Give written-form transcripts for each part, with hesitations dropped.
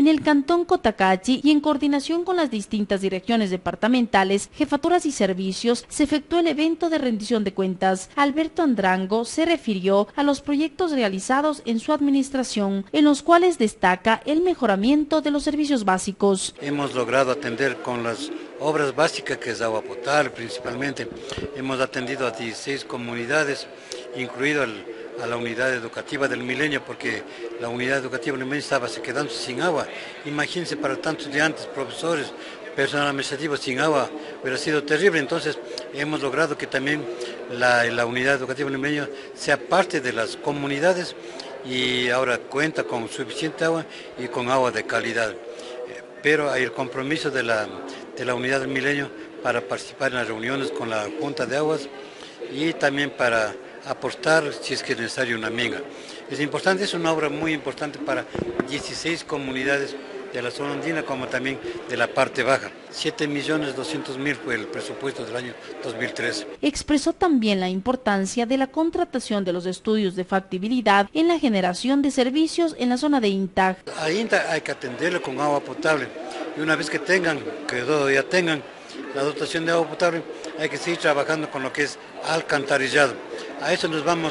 En el cantón Cotacachi y en coordinación con las distintas direcciones departamentales, jefaturas y servicios, se efectuó el evento de rendición de cuentas. Alberto Andrango se refirió a los proyectos realizados en su administración, en los cuales destaca el mejoramiento de los servicios básicos. Hemos logrado atender con las obras básicas, que es agua potable principalmente. Hemos atendido a 16 comunidades, incluido a la unidad educativa del Milenio, porque la unidad educativa del Milenio estaba quedando sin agua. Imagínense, para tantos estudiantes, profesores, personal administrativo sin agua, hubiera sido terrible. Entonces hemos logrado que también la unidad educativa del Milenio sea parte de las comunidades y ahora cuenta con suficiente agua y con agua de calidad. Pero hay el compromiso de la unidad del Milenio para participar en las reuniones con la Junta de Aguas y también para aportar, si es que es necesario, una minga. Es importante, es una obra muy importante para 16 comunidades de la zona andina, como también de la parte baja. 7.200.000 fue el presupuesto del año 2013. Expresó también la importancia de la contratación de los estudios de factibilidad en la generación de servicios en la zona de INTAG. A INTAG hay que atenderlo con agua potable, y una vez que ya tengan la dotación de agua potable, hay que seguir trabajando con lo que es alcantarillado. A eso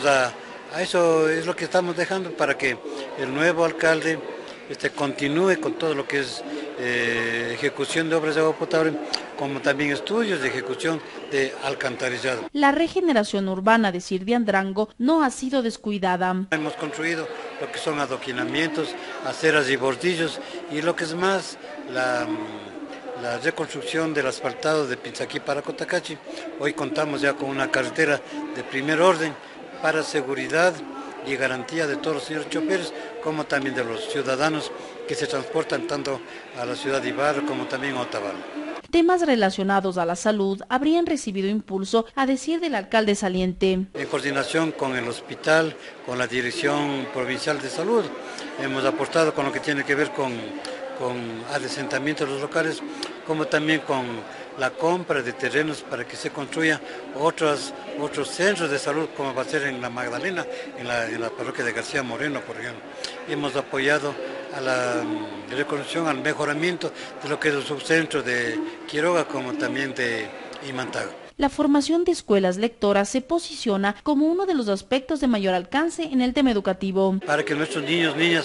eso es lo que estamos dejando para que el nuevo alcalde continúe con todo lo que es ejecución de obras de agua potable, como también estudios de ejecución de alcantarillado. La regeneración urbana de Sirdi Andrango no ha sido descuidada. Hemos construido lo que son adoquinamientos, aceras y bordillos, y lo que es más, la reconstrucción del asfaltado de Pinzaquí para Cotacachi. Hoy contamos ya con una carretera de primer orden para seguridad y garantía de todos los señores choferes, como también de los ciudadanos que se transportan tanto a la ciudad de Ibarra como también a Otavalo. Temas relacionados a la salud habrían recibido impulso, a decir del alcalde saliente. En coordinación con el hospital, con la Dirección Provincial de Salud, hemos aportado con lo que tiene que ver con adesentamiento de los locales, como también con la compra de terrenos para que se construyan otros centros de salud, como va a ser en la Magdalena, en la parroquia de García Moreno, por ejemplo. Hemos apoyado a la reconstrucción, al mejoramiento de lo que es el subcentro de Quiroga, como también de Imantago. La formación de escuelas lectoras se posiciona como uno de los aspectos de mayor alcance en el tema educativo. Para que nuestros niños, niñas,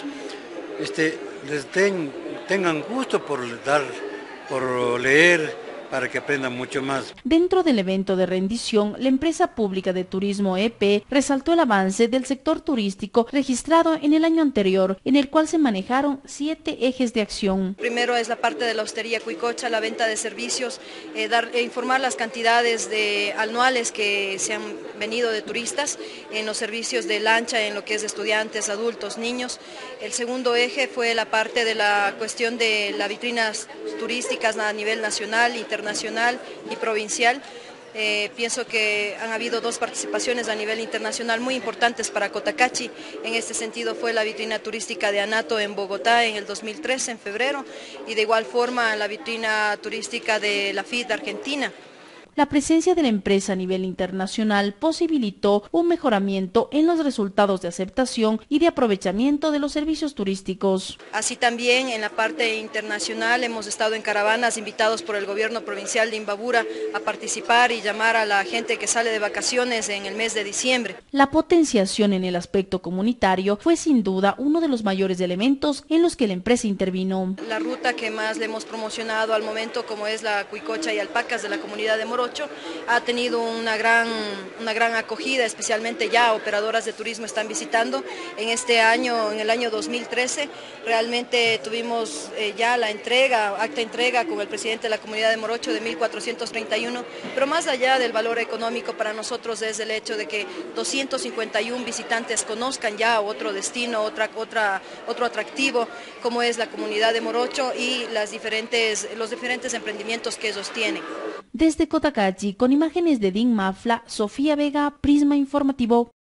tengan gusto por leer, para que aprendan mucho más. Dentro del evento de rendición, la empresa pública de turismo EP resaltó el avance del sector turístico registrado en el año anterior, en el cual se manejaron 7 ejes de acción. Primero es la parte de la hostería Cuicocha, la venta de servicios, informar las cantidades anuales que se han venido de turistas en los servicios de lancha, en lo que es de estudiantes, adultos, niños. El segundo eje fue la parte de la cuestión de las vitrinas turísticas a nivel nacional, internacional y provincial. Pienso que han habido 2 participaciones a nivel internacional muy importantes para Cotacachi. En este sentido fue la vitrina turística de Anato en Bogotá en el 2013, en febrero, y de igual forma la vitrina turística de la FIT de Argentina. La presencia de la empresa a nivel internacional posibilitó un mejoramiento en los resultados de aceptación y de aprovechamiento de los servicios turísticos. Así también en la parte internacional hemos estado en caravanas invitados por el gobierno provincial de Imbabura a participar y llamar a la gente que sale de vacaciones en el mes de diciembre. La potenciación en el aspecto comunitario fue sin duda uno de los mayores elementos en los que la empresa intervino. La ruta que más le hemos promocionado al momento, como es la Cuicocha y Alpacas de la comunidad de Morocho, ha tenido una gran acogida, especialmente ya operadoras de turismo están visitando. En este año, en el año 2013, realmente tuvimos ya la acta entrega con el presidente de la comunidad de Morocho de 1.431, pero más allá del valor económico para nosotros es el hecho de que 251 visitantes conozcan ya otro destino, otro atractivo, como es la comunidad de Morocho y los diferentes emprendimientos que ellos tienen. Desde Cotacachi, con imágenes de Din Mafla, Sofía Vega, Prisma Informativo.